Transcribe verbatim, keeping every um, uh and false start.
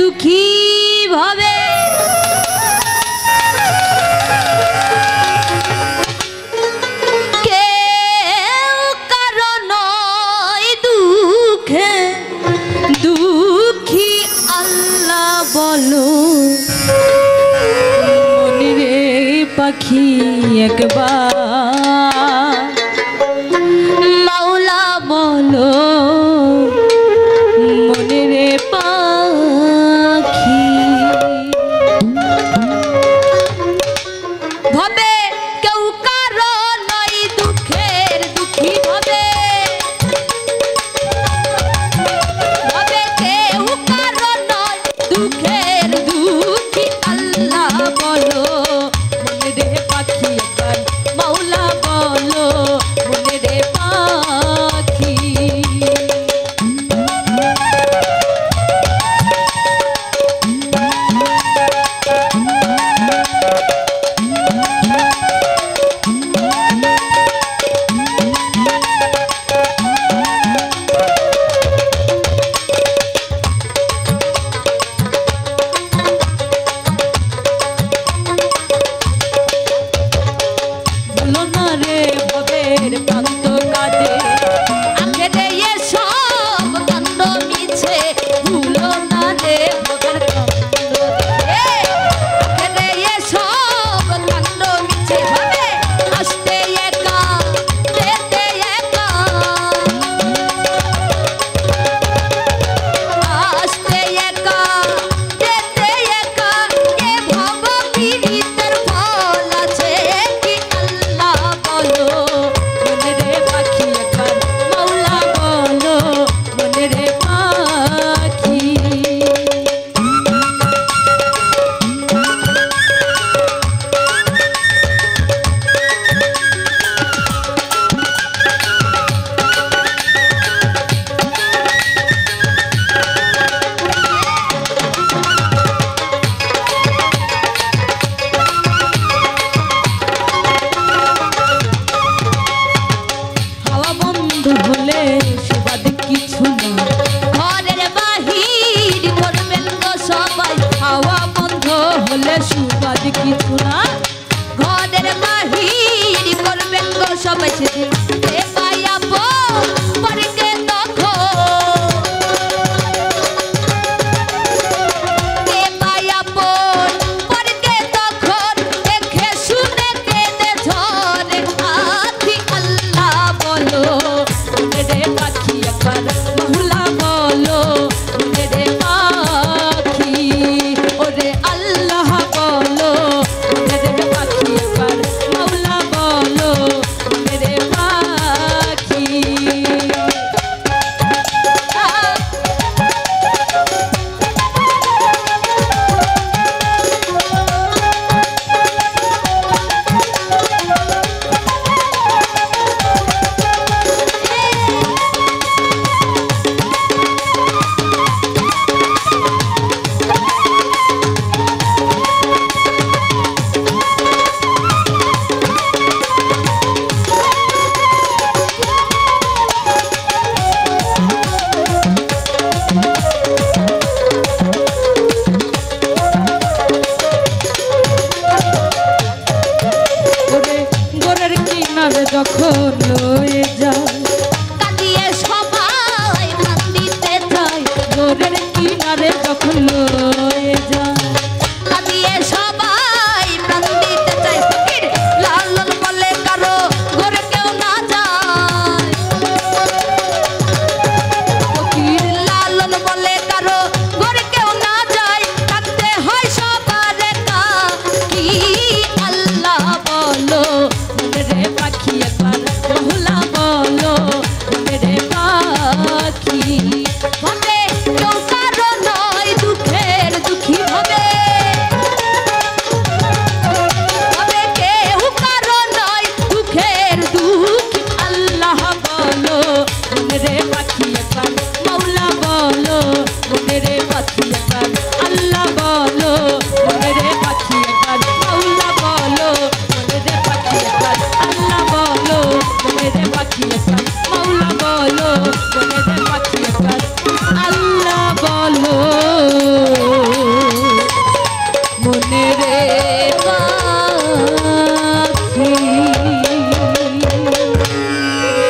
দুঃখী ভাবে কেউ কারণ দুঃখে দুঃখী আল্লাহ বলো মনে পাখি একবার মাওলা বলো মনে রে পাখি ভাবে কেউ কারো নয় দুঃখের দুঃখী ভাবে ভাবে কেউ কারো নয় দুঃখের দুঃখী আল্লাহ বলো মনে রে পাখি একবার মাওলা বলো মনে রে পাখি সুবাদ কিছু না ঘরের বাহির করবেন গো সবাই সেদিন এ পাইয়াব পরকে তখন এ পাইয়াব পরকে তখন দেখে শুনে কেঁদে ঝরে আখি আল্লাহ বলো রে পাখি একবার মাওলা বলো রে পাখি ওরে আল্লাহ বলো রে পাখি একবার মাওলা বলো রে পাখি রে মা